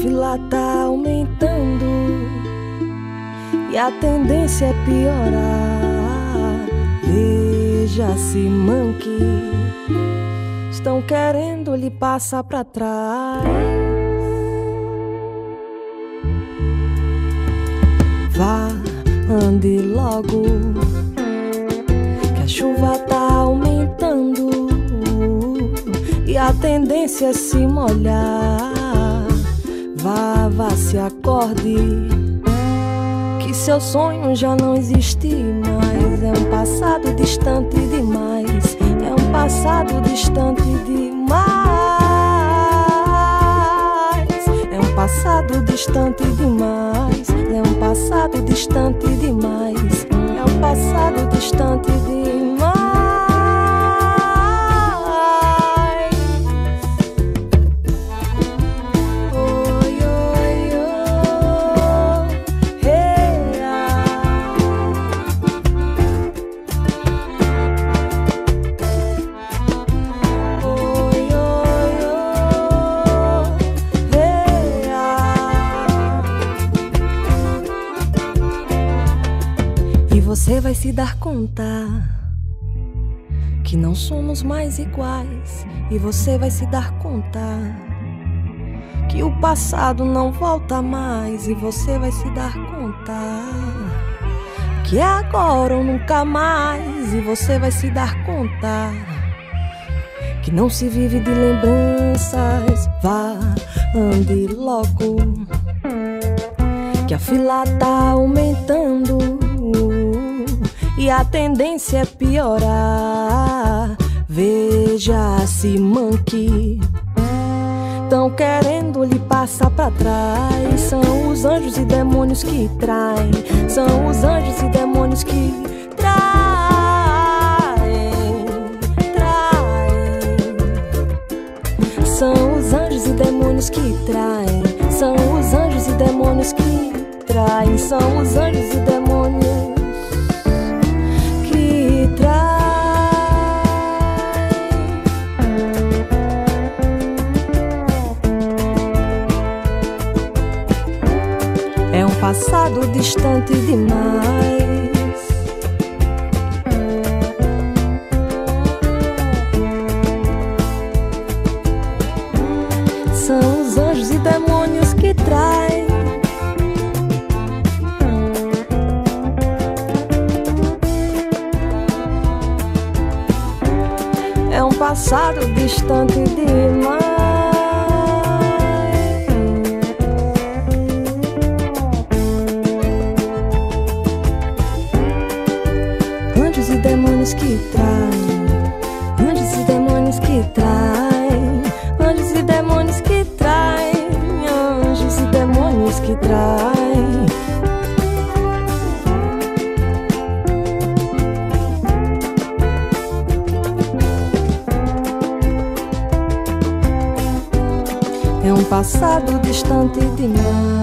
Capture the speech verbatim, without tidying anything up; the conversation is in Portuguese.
fila tá aumentando e a tendência é piorar. Veja-se, Monkey, estão querendo lhe passar pra trás. Vá, ande logo, que a chuva tá aumentando e a tendência é se molhar. Vá, vá, se acorde, que seu sonho já não existe mais. É um passado distante demais, é um passado distante demais. É um passado distante demais, é um passado distante demais, é um passado distante demais. Você vai se dar conta que não somos mais iguais. E você vai se dar conta que o passado não volta mais. E você vai se dar conta que é agora ou nunca mais. E você vai se dar conta que não se vive de lembranças. Vá, ande logo, que a fila tá aumentando e a tendência é piorar. Veja-se, Monkey, tão querendo lhe passar pra trás. São os anjos e demônios que traem, são os anjos e demônios que traem, traem. São os anjos e demônios que traem, são os anjos e demônios que traem, são os anjos e demônios. É um passado distante demais. São os anjos e demônios que traem. É um passado distante demais. Anjos e demônios que traem, anjos e demônios que traem, anjos e demônios que traem, anjos e demônios que traem. É um passado distante demais.